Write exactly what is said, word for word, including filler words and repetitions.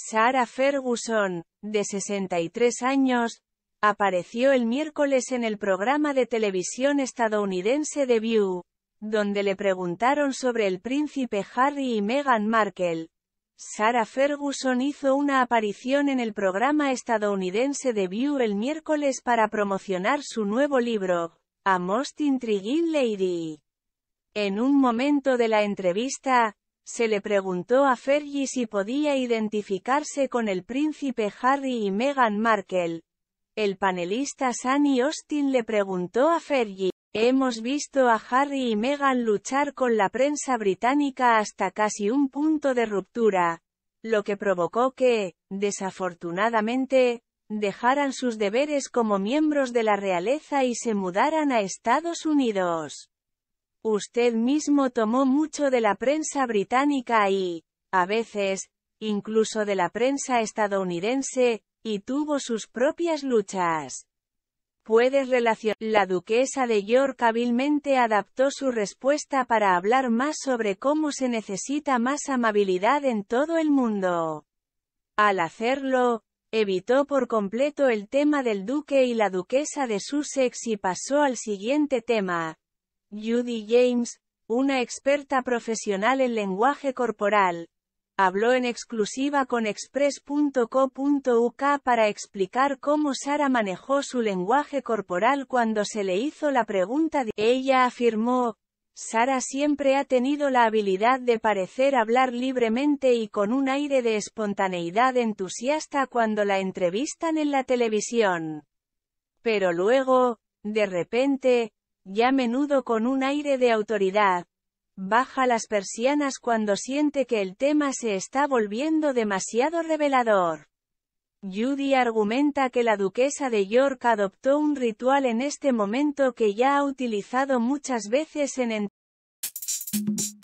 Sarah Ferguson, de sesenta y tres años, apareció el miércoles en el programa de televisión estadounidense The View, donde le preguntaron sobre el príncipe Harry y Meghan Markle. Sarah Ferguson hizo una aparición en el programa estadounidense The View el miércoles para promocionar su nuevo libro, A Most Intriguing Lady. En un momento de la entrevista, se le preguntó a Fergie si podía identificarse con el príncipe Harry y Meghan Markle. El panelista Sunny Austin le preguntó a Fergie: «Hemos visto a Harry y Meghan luchar con la prensa británica hasta casi un punto de ruptura, lo que provocó que, desafortunadamente, dejaran sus deberes como miembros de la realeza y se mudaran a Estados Unidos. Usted mismo tomó mucho de la prensa británica y, a veces, incluso de la prensa estadounidense, y tuvo sus propias luchas. Puedes relacionar». La duquesa de York hábilmente adaptó su respuesta para hablar más sobre cómo se necesita más amabilidad en todo el mundo. Al hacerlo, evitó por completo el tema del duque y la duquesa de Sussex y pasó al siguiente tema. Judy James, una experta profesional en lenguaje corporal, habló en exclusiva con express punto co punto uk para explicar cómo Sarah manejó su lenguaje corporal cuando se le hizo la pregunta de... Ella afirmó: «Sarah siempre ha tenido la habilidad de parecer hablar libremente y con un aire de espontaneidad entusiasta cuando la entrevistan en la televisión. Pero luego, de repente, y a menudo con un aire de autoridad, baja las persianas cuando siente que el tema se está volviendo demasiado revelador». Judy argumenta que la duquesa de York adoptó un ritual en este momento que ya ha utilizado muchas veces en